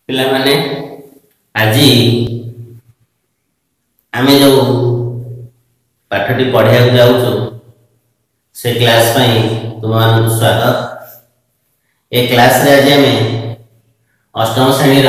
पिला माने आज आमे जो पाठटी पढ़िया जाऊँ से क्लास तुम स्वागत। ए क्लास रे आज आमे अष्टम श्रेणी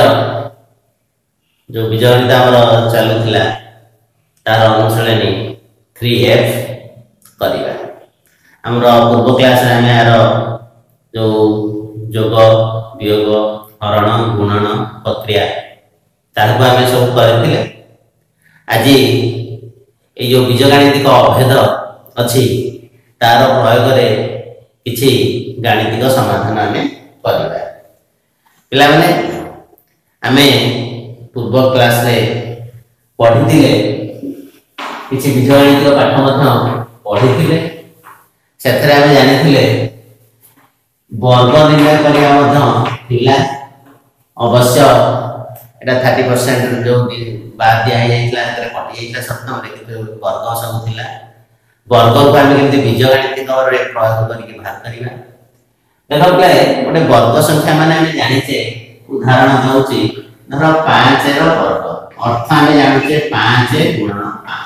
जो बीजगणित आमर चलुला तार अनुशीलनी 3F करिबा। आमर पूर्व क्लास रे आमे यार जो योग वियोग हरण गुणन प्रक्रिया तारको आमे सब करथिले। आज ये जो बीजगणितिक अभेद अच्छी तार प्रयोग रे किछि गाणितिक समाधान आमे करिबा। पिला माने आमे पूर्व क्लास रे पढ़िथिले किछि बीजगणितिक पाठ मध्य पढ़िथिले। सेथरे आमे जानिथिले वर्ग निर्णय करिया मध्य थिला। अवश्य एटा 30% जो बाद दिया जाइतला तरे कटि जाइतला सप्तम रे किंतु वर्ग सब थिला। वर्ग को हम केमति बीजगणितिक रे प्रयोग करिके बाहर करिबा। देखो प्ले गोटे वर्ग संख्या माने हम जानिचे उदाहरण दउची धरो 5 रो वर्ग अर्थ हम जानिचे 5 गुणन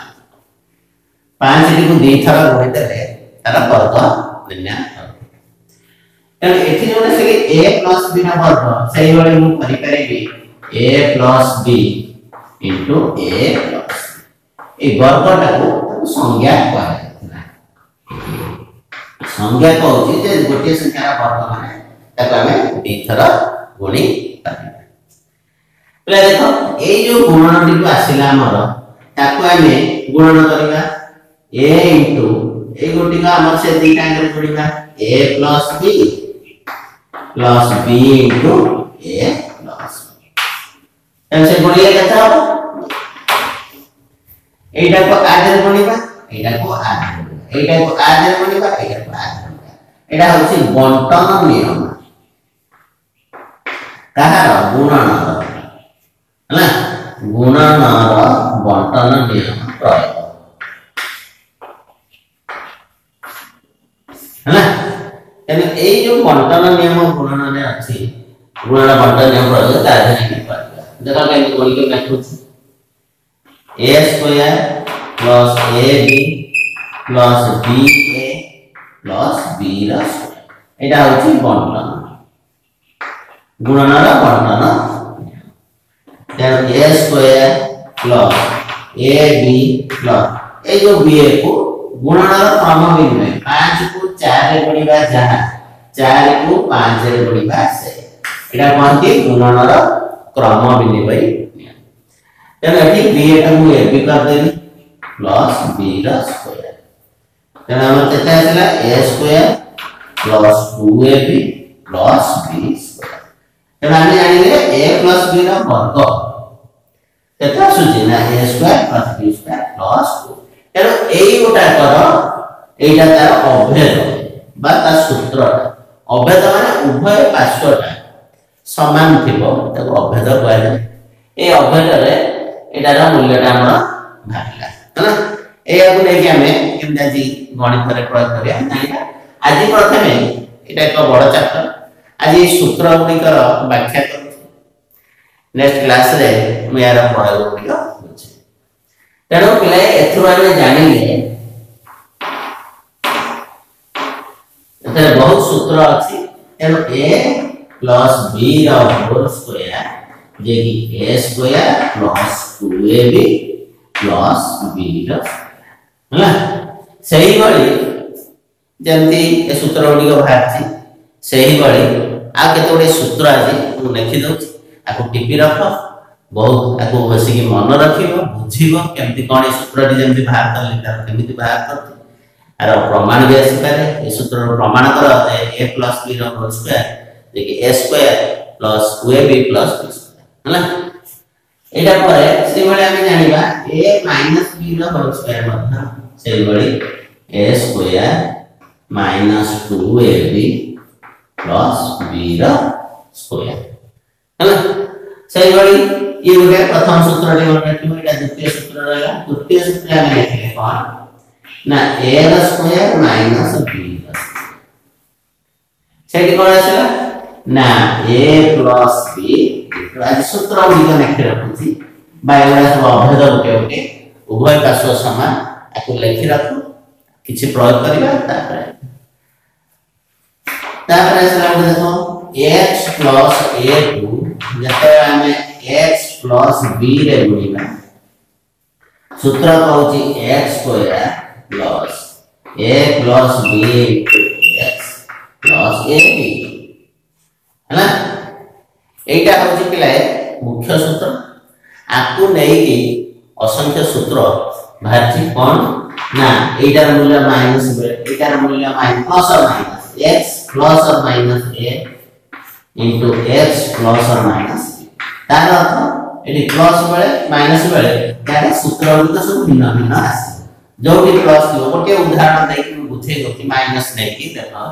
5 टी को दी थरा गुणितले तार वर्ग निर्णय एन एथि जोने से a + b ना वर्ग सही वाले मु करि परिबी a + b * a + ए वर्गटा को संज्ञा कहला। संज्ञा कहउची जे गोटे संख्या वर्ग माने ताको हमें दी थरा गुणी करबा। पले देखो ए जो गुणनटी को आसिला हमर ताको हमें गुणन करबा a * ए गोटी का हमर से दी टाइम रे जोड़ीबा a + b plus b into a plus ऐसे गुणिले केता हो एटा को आधे गुणिबा एटा को आधे एटा को आधे गुणिबा एटा को आधे एटा होछि बंटन नियम कहार गुणन हला गुणन बंटन नियम प्रयोग हला एने ए जो बंटन नियम गुणन ने अछि गुणन बंटन नियम प्रयोग तारे नहीं पाबा। देखो के गुण के लिखुछि a square plus ab plus ba plus b रा एटा होछि बंटन गुणन रा बंटन then a square plus ab plus ए जो ba को गुणन रा क्रम विनिमय 5 को 4 रे गुणिबा जहा 4 को 5 रे गुणिबा से एटा कोनती गुणन रा क्रम विनिमय नियम। तने एठी b एटा मु ab कर देली प्लस b रा स्क्वायर तने हमर केता आसला a square plus 2ab plus b square. तने हम जानिले a प्लस b रा वर्ग केता सुजी ना a square plus b square plus 2 एरो एई गोटा कर एटा तार अभेद बा ता सूत्र अभेद माने उभय पार्श्वटा समान थिबो ताको अभेद कहले। ए अभेद रे एटा रा मूल्यटा हमरा भागला हना ए आगु नै कि हमें केमदा जी गणित रे प्रयोग करिया जानिबा। आज प्रथमे एटा एक बड़ चैप्टर आज ए सूत्र गुडी कर व्याख्या करू। नेक्स्ट क्लास रे म यार प्रयोग करियो बुझे तेणु पिले एथुर आमे जानिले एते बहुत सूत्र अछि। तेणु a plus b रा होल स्क्वायर जे कि a square plus 2ab plus b रा हला सही बळी जंती ए सूत्र गुडी को भाछि सही बळी आ केते गोटे सूत्र अछि मु लिखि दउ आको टिपी रख बहुत आको बसी के मन रखिबो बुझिबो केमति कोन सूत्र डी जेमति बाहर करले तार केमति बाहर करते आरो प्रमाण भी आसी पारे। ए सूत्र रो प्रमाण कर a plus b रो होल स्क्वायर जे कि a square plus 2ab plus b square हला एटा परे से बळे हम जानिबा a minus b रो होल स्क्वायर मध्य से बळे a square minus 2ab plus b रो स्क्वायर हला सही बळे ये हो गया प्रथम सूत्र रे होता कि एटा द्वितीय सूत्र रहला। द्वितीय सूत्र हम लिखले कोन ना a रा स्क्वायर माइनस b रा सेठी कोन आछला ना a plus b आज सूत्र गुड़िक लिखि रखुची बायगुड़ा सब अभेद गोटे गोटे उभय पार्श्व समान आपको लिखि रखु किछि प्रयोग करबा तापर देखो x plus a2 जते हमें x plus b रे गुणिबा सूत्र कहूची x square plus a plus b into x plus ab है ना एटा होची पिलाए मुख्य सूत्र आपको नहीं कि असंख्य सूत्र भारती कौन ना एटार मूल्य माइनस एटार मूल्य माइनस प्लस और minus x plus or minus a into x plus or minus तार अर्थ एटी प्लस बेले माइनस बेले तार सूत्र गुलो सब भिन्न भिन्न आसे जोटी प्लस दियो गोटे उदाहरण देख बुझे दोती माइनस नै कि देखो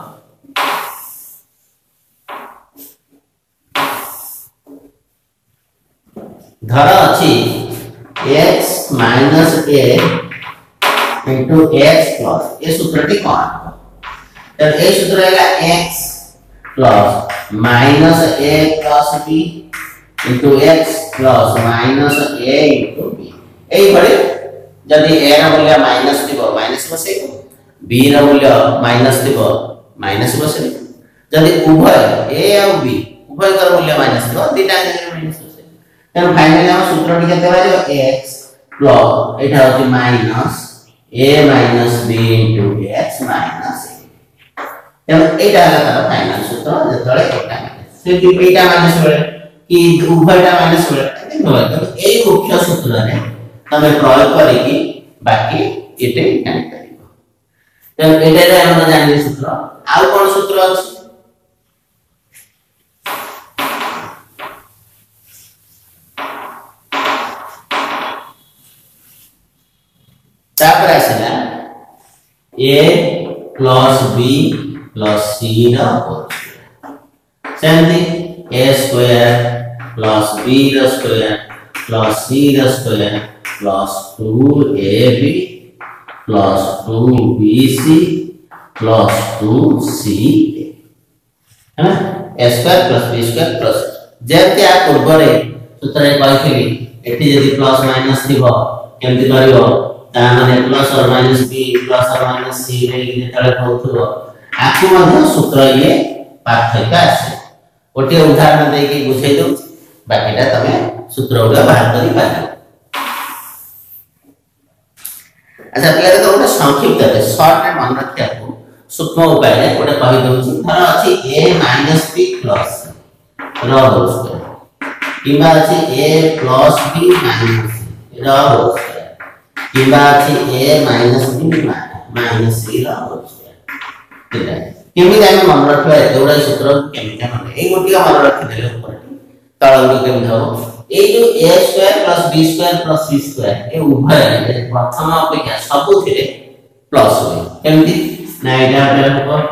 धर अछि x minus a into x plus ये सूत्रटी कोन तब ए सूत्र रहेगा x plus minus a plus b into x plus minus a into b एई बड़े जदि a रा मूल्य माइनस दिबो माइनस बसेइबो b रा मूल्य माइनस दिबो माइनस बसेइबो जदि उभय a और b उभय कर मूल्य माइनस दिबो दिटा के माइनस बसेइबो तब फाइनली हम सूत्र टी केते बाजो x plus एटा होती minus a minus b into x minus एटा तार फाइनल सूत्र जतळे एटा से एटा माइनस बेले कि उभयटा माइनस बेले तो एई मुख्य सूत्र रे तमे प्रयोग करी कि बाकी एटे जानि परिबो तो एटा रे हम जानि सूत्र आ कोन सूत्र अछि तापर आसीला a plus b plus c रा होल सेमती a square plus b रा square plus c रा square plus 2ab plus 2bc plus 2ca है ना a square plus b square plus जेते आ पूर्वरे सूत्र रे कहथिली एठी यदि प्लस माइनस दिबो केमति करिवो ता माने प्लस और माइनस b प्लस और माइनस c रे जेतले कहथुबो आखि मध्य सूत्र ये पार्थक्य आसे ओटे उदाहरण दे के बुझाई दउ बाकीटा तमे सूत्र उडा बाहर करी पाए अच्छा पहले तो ओटे संक्षिप्त रे शॉर्ट में मन रखिया को सूक्ष्म उपाय रे ओटे कहि दउ छी धर अछि a b प्लस र होल स्क्वायर किबा अछि a b माइनस र होल स्क्वायर किबा अछि a b माइनस c र होल केमि जाने मन रखबा एतोडा सूत्र केमि मन ए गोटिया मन रखि देले ऊपर तळगु केमि हो ए जो a square plus b square plus c square ए उभय प्रथम अपेक्षा सब थिरे प्लस होय केमि ना एटा देले हो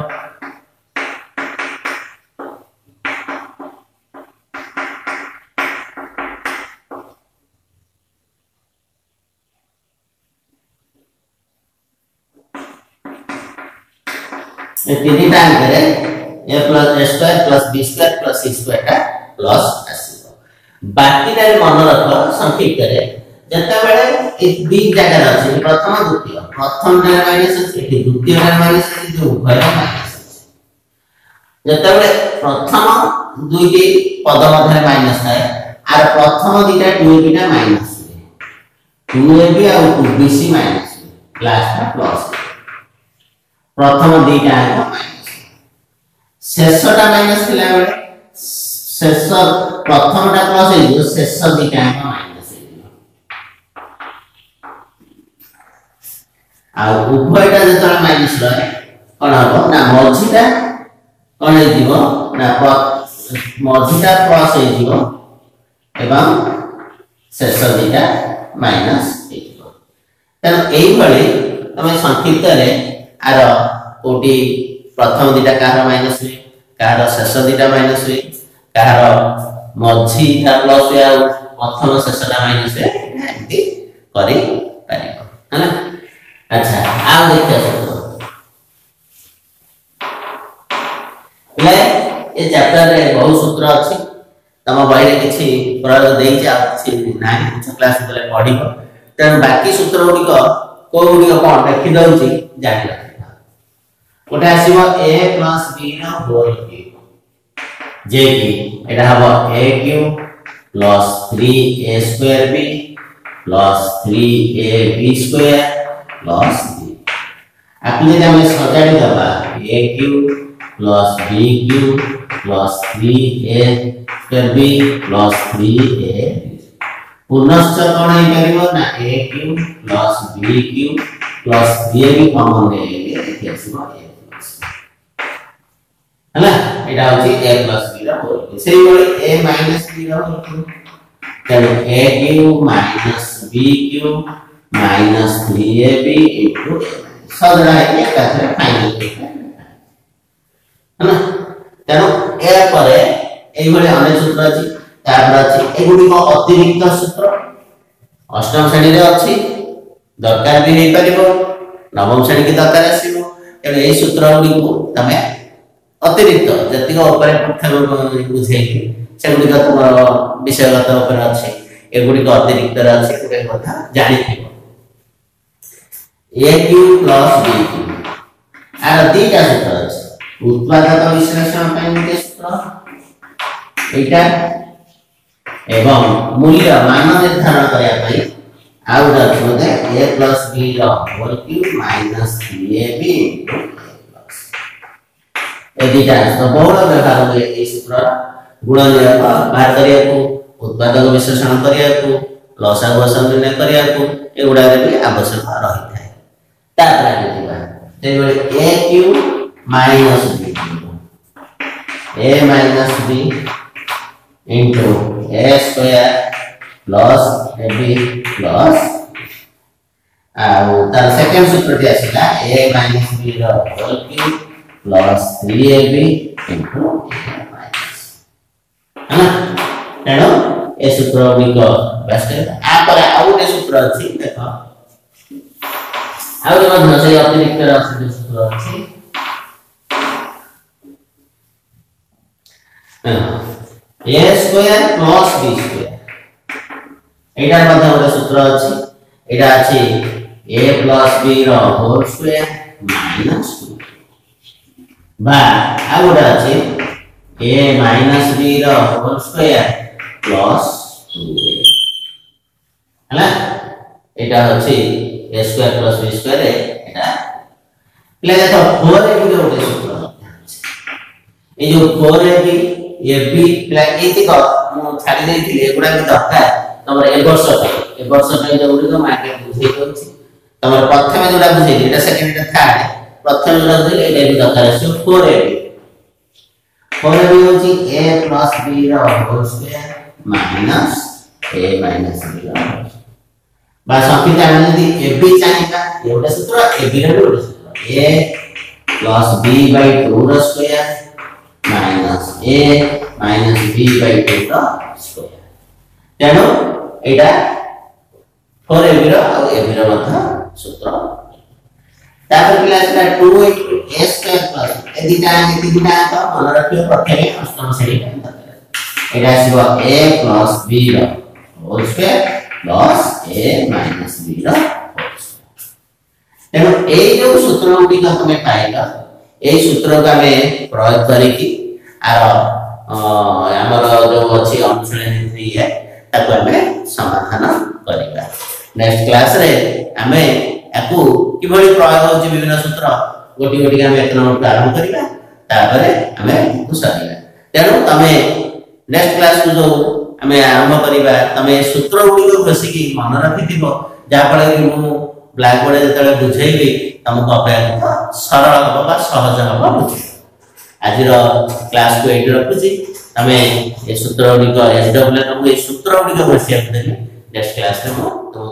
ए तीन टाइम करे a plus a square plus b square plus c square का प्लस आसीबो बाकी रे मन रख संक्षिप्त रे जता बेले ए दी जगह अछि प्रथम द्वितीय प्रथम रे माइनस अछि द्वितीय रे माइनस अछि जो उभय माइनस अछि जता बेले प्रथम दुईटी पद मध्य माइनस है आर प्रथम दीटा 2ab टा माइनस 2ab और 2bc माइनस लास्ट में प्लस प्रथम दीटा माइनस शेषटा माइनस थिला बेले शेष प्रथमटा प्लस है जो शेष दीटा माइनस है आ उभयटा जतरा माइनस रहे कोन हो ना मझीटा कोन हे दिबो ना मझीटा प्लस हे दिबो एवं शेष दीटा माइनस हे दिबो त एई भली तमे संक्षिप्त रे आर कोटी प्रथम दीटा कार माइनस हुए कार शेष दीटा माइनस हुए कार मझी ता प्लस हुए आ प्रथम शेषटा माइनस हुए एंती करी पारिबो है ना अच्छा आ देखियो ले ए चैप्टर रे बहुत सूत्र अछि तम बही किसी प्रयोग देछि नाइ उच्च क्लास गले पढ़िबो तेणु बाकी सूत्र गुड़िक कौ गुड़िक कौन देखी दौची जानी रखा गोटे आसो a plus b whole cube जे कि एटा हबो a cube plus 3a square b plus 3ab square plus b आपने जब हमें सजाड़ी दबा a cube plus b cube plus 3a square b plus 3a पुनश्च कौन है परिबो ना a cube plus b cube plus 3ab common ले लेके आसीबो a प्लस हला एटा होची a प्लस b रा होल सेही बळे a माइनस b रा होल तब a cube minus b cube minus 3ab into सदरा है एकत्र फाइनल है ना तेणु ए परे एई बळे अनेक सूत्र अछि तापर अछि एगुडी को अतिरिक्त सूत्र अष्टम श्रेणी रे अछि दरकार भी नहीं परिबो नवम श्रेणी के दरकार आसीबो तेणु एई सूत्र गुडी को तमे अतिरिक्त जति को ऊपर पठन बुझेकी सेगुडी का तुमर विषयगत ऊपर अछि एगुडी को अतिरिक्त रे अछि गुडे कथा जानि थिबो a cube plus b cube आर दीटा सूत्र अछि उत्पादक विश्लेषण ପାଇଁ गोटे सूत्र एटा एवं मूल्य मान निर्धारण करया पई आ गोटे अछि बोले a प्लस b रो होल क्यूब माइनस 3ab ए दीटा तो बहुल व्यवहार होय ए सूत्र गुणनीय बाहर करिया को उत्पादक विश्लेषण करिया को लसागु निर्णय करिया को एगुडा रे भी आवश्यक रही थाए तापर आनिबा ते बोले a cube minus b a minus b into a square plus ab plus तार सेकंड सूत्र जे आसीला a minus b रो whole cube plus 3ab into a minus है ना तेणु ए सूत्र बिको बेस्ट आ पर आउ गोटे सूत्र अछि देखो आउ जे मधे अतिरिक्त राशि सूत्र अछि a square plus b square एटा मध्ये गोटे सूत्र अछि एटा अछि a प्लस b रो होल स्क्वायर माइनस 2 बा आ गोटे अछि a माइनस b रो होल स्क्वायर प्लस 2a हला एटा अछि a square plus b square एटा ले देखो 4a भी गोटे सूत्र ए जो 4ab ये बी प्लस ए को मु छाडी देथिले एगुडा भी दरकार तमर ए वर्ष पे जो उडी को मार्केट बुझे दोछि तमर प्रथम जोडा बुझे एटा सेकंड एटा थर्ड प्रथम जोडा बुझे एटा भी दरकार सो 4ab होछि a प्लस b रो whole square minus a minus b रो बस संख्या जाने यदि a b चाहिबा एटा सूत्र a b रो सूत्र a प्लस b बाय 2 रो square minus a minus b by 2 का स्क्वायर तेणु एटा 4ab रो और ab रो मथा सूत्र तापर क्लास का 2 a स्क्वायर प्लस ए दीटा तो मन रखियो प्रथमे अष्टम श्रेणी का एटा आसीबो a प्लस b रो whole square plus a minus b रो तेणु ए जो सूत्र गुडी का तमे पाइला ए सूत्र का में प्रयोग करी कि आर हमर जो अछि अनुश्रेणी है ताको हमें समाधान करिबा नेक्स्ट क्लास रे हमें याकू किबळी प्रयोग होछि विभिन्न सूत्र गोटी गोटी हमें एक नंबर आरंभ करिबा तापरे हमें कुसरिबा तेणु तमे नेक्स्ट क्लास को जो हमें आरंभ करिबा तमे सूत्र गुडी को बसिकी मन रखिथिबो जा फळे कि मु ब्लैक बोर्ड जतले बुझेबी तुमको अपेक्षा सरल होबा सहज होबा बुझी आज क्लास को एडी रखुची हमें ए सूत्र गुडी को एसडब्ल्यू को ए सूत्र गुडी को बसिया देली नेक्स्ट क्लास में